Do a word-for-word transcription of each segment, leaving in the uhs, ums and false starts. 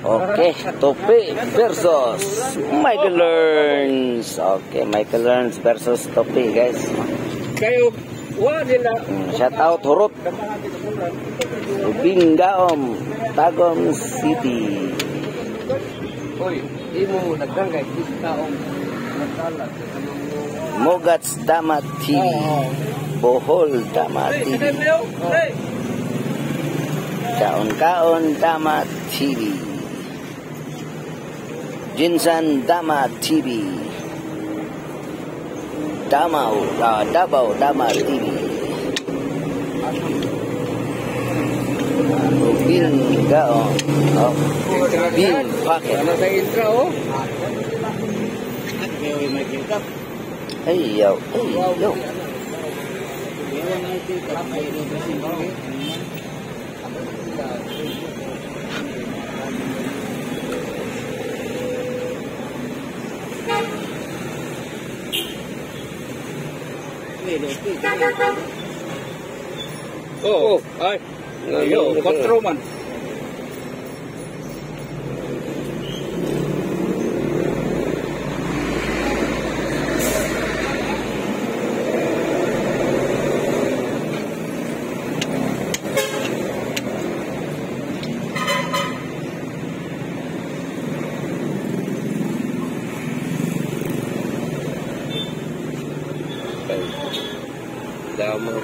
Oke, Topi versus Michael Learns. Oke, Michael Learns versus Topi, guys. Kayo, wah nila. Shout out hurut. Binggaom, Tagum City. Oy, imo nagdang kay Binggaom. Nagkalat. Mogats Damat T V. Bohol Damat T V. Kaon-kaon Damat T V. Jinsan Damat T V. Damau, ah, Dabau Damat T V. Bil Gaon. Oh, Bil paket. Ano sa intro oh? Hey yo, hey yo. Oh, ay. Yo, kontrol man. Damo.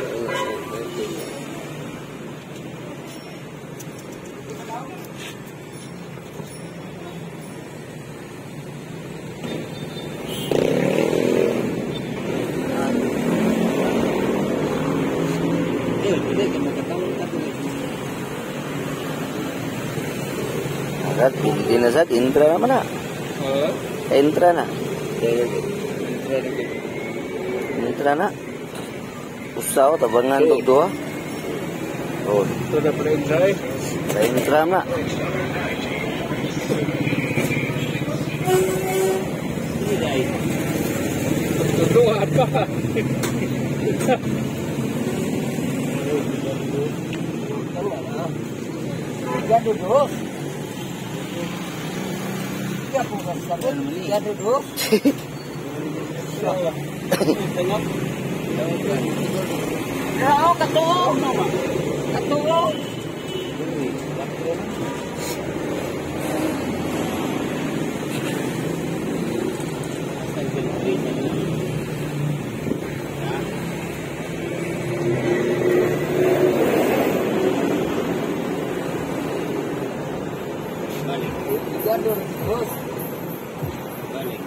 Saat hindi na saat intra naman na. Oh. Intra na. Intra na. Usaw tabangan to doa. Oh, Ito na pala intro eh. sa intra na. Tutuhan pa. Ya duduk. Ya bukan sabun. Ya duduk. Tengok. Ya oh ketua. Ketua. Gadur terus. Balik.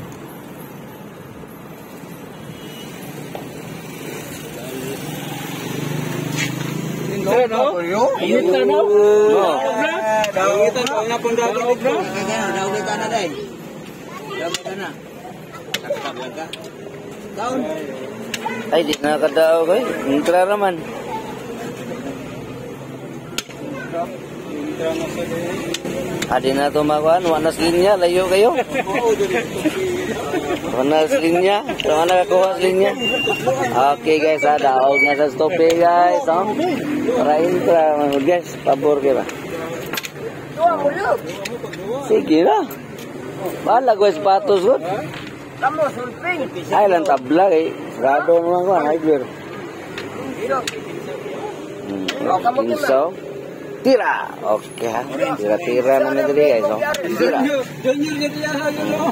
Intro no? Intro no? Kita na pun dah obra. Dah ulit na dai. Dah ulit na. Takap laga. Tahun. Ay, di na kadao kay. Intra naman. Intro na sa Adi na tumakuan, wanas linya, layo kayo. Wanas linya, mana kakuha linya. Okay guys, ada og na sa stope guys. Oh. Para intra, guys, pabor kay ba? Sige na. Bahala ko sapatos ko. Kamu sulping. Ay lang tabla kay. Gado naman ko, ay clear. Hmm, insaw. Tira. Oke, ha. Tira-tira naman dali guys. Oh. Tira. Junior jadi ya hayo.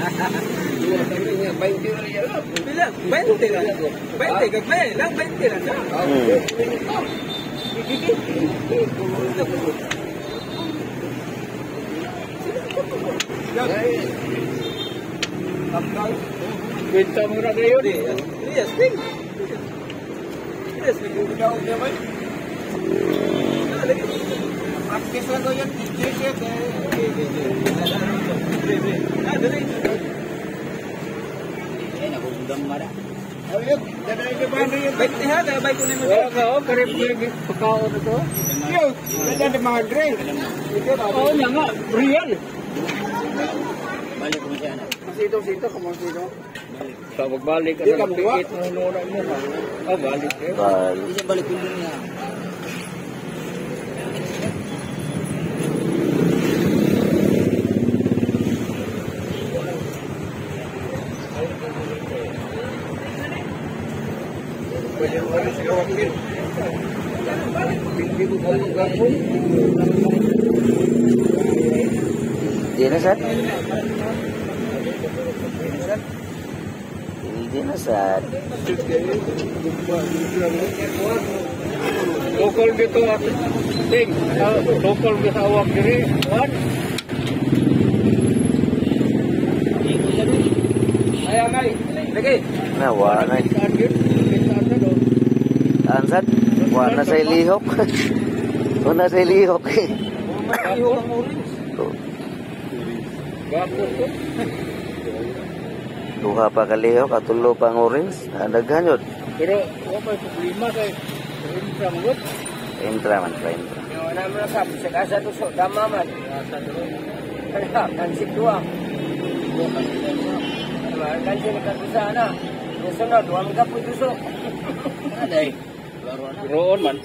veinte lah. Bilang veinte lah. veinte gagle, lang veinte lah. Benta murah na yun eh. Yes, Ning. Yes, Ning. Ikaw na ba? Practice lang ko yan. Yes, yes. Ah, dali. Ay nagugundang mara. Ayun, dadali ka ba na yun? Baiti ha, dabay ko na mo. Oo, oo, karib ko yung pagkaon na to. Yun, dadali mga Andre. Oo, niya nga, real. Balik ko siya na. Sito-sito, kumang-sito. Sa magbalik ka na, pikit mo nuna mo. Ah, balik eh. Bal. Bisa balik ko niya. na sad. Pildi na sad. Lokal gitu at ting. Ah, lokal gitu awak diri. Wan. Ay, ay. Lagi. Na wa na. Sakit. Sakit na do. Saan sad? Wa na sa lihok. Wa na sa lihok. Gapon ko. Duha pa ka lihok, katulo pang orange. Daghan yun. Pero wa pa problema kay Rimsang gut. Entra man, pa entra. Yung naman na sabi, sa kasa to, so, dama man. Kaya, kansip dua. Kansip na kagusa na. Yung sunod, huwag ka po tuso. Aday. Roon man.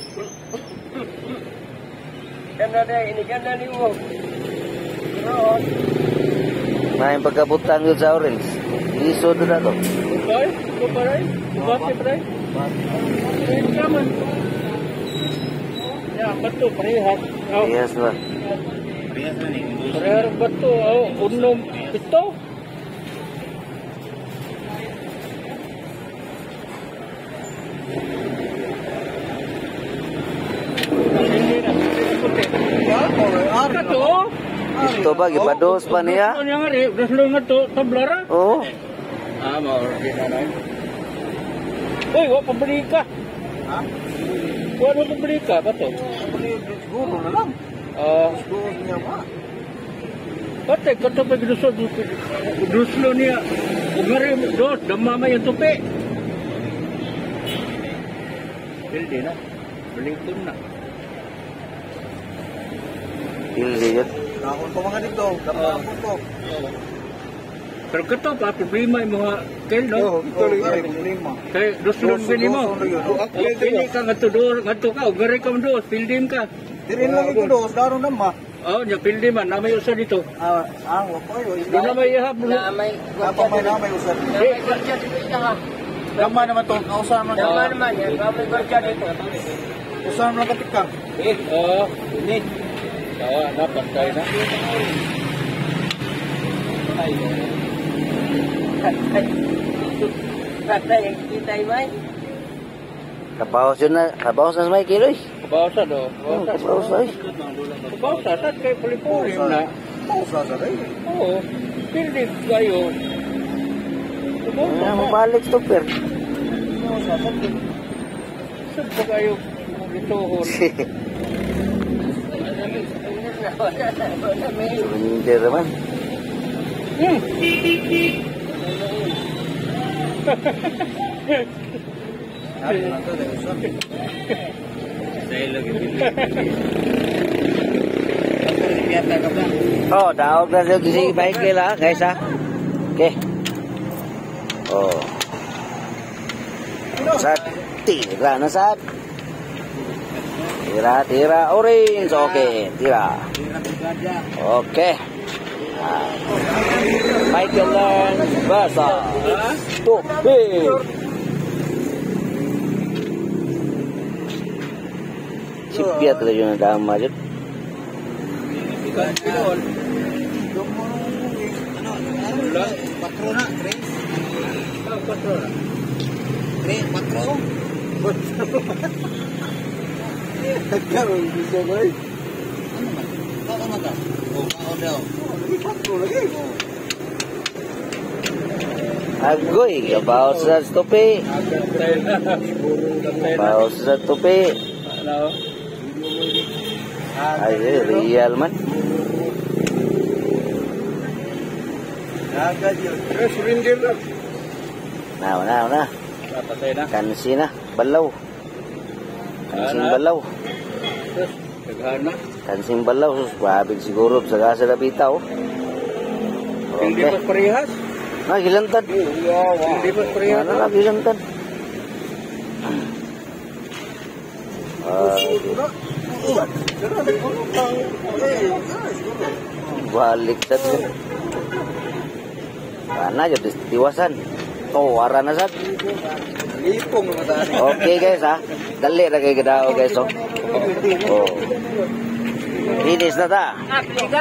Ganda na, iniganda ni mo. Roon. May pagkabutang yun sa orange. Iso doon na to. Bukay? Bukay? Bukay pa rin? Rimsang man. Ya, betul perihal. Oh, Yes ba? perihal betul. Oh, unum itu. Ito ba, gipados pa niya? Oo. Ah, mau di sana. Oi, wa pembeli ka? Ha? Wa ada pembeli ka ba to? Guru na lang. Ah, Guru niya ba? pati kata pa giduso duslo niya. Ugari dos damama yung tupi. Pildi na. Beli pun na. Pildi yun. Nakon pa mga dito. Dapat ako to. Pero kato pa problema yung mga kel no. Ito rin yung problema. Kay duslo pili mo. Pili ka ngato do ngato ka ugari ka mo dos pildim ka. Dirin lang ito dos. Daron naman. Oh, nya pildi man namay usa dito. Ah, ah, wako yun. Di na may ihap mo. Namay. Apa may namay usap. Namay gorja dito ha. Dama naman to. Kausahan mo. Dama naman yan. Namay gorja dito. Usahan mo lang katika. Eh, oh, ini. Tawa na pantay na. Kata yang kita may. Kapaos yun na. Kapaos na sa may kiloy. Kabawsa do. Oh, kapaos na eh. Kabawsa sa kay puli-puli na. Pausa sa rin. Oo. Pildi kayo. Ah, mabalik to, per. Pausa sa rin. Saan pa kayo ituhon? Hindi naman. Hmm. Oh, tawag na sa si Michael ha, guys ha. Okay. Oh. Sad, tira na sad. Tira, tira, orange. Okay, tira. Okay. Ah. Michael Lance versus Topi. Sipiat lah yung nadama dyan. Patro na, Chris. Patro na. Chris, patro. Nagkaroon gusto ko eh. Ano man? Kako na ka? O, kako daw. Patro lagi. Agoy, kabaw sa Topi. Kabaw sa Topi. Ano? Ay, real man. Agad yun. Terus ringgir lang. Now, now, na. Patay na. Kansi na, balaw. Kansing balaw. Terus, daghan na. Kansing balaw. Sus, wabig siguro sa gasa na bitaw. Pildi Okay. pas parehas. Ah, gilantan. Pildi pas parehas. Ano na, gilantan. Ah, balik sa to. Kana jud tiwasan. Oh, wara na sad. Lipong na mata. Okay guys ha. Dali ra kay gadaw guys oh. Oh. Finish na ta.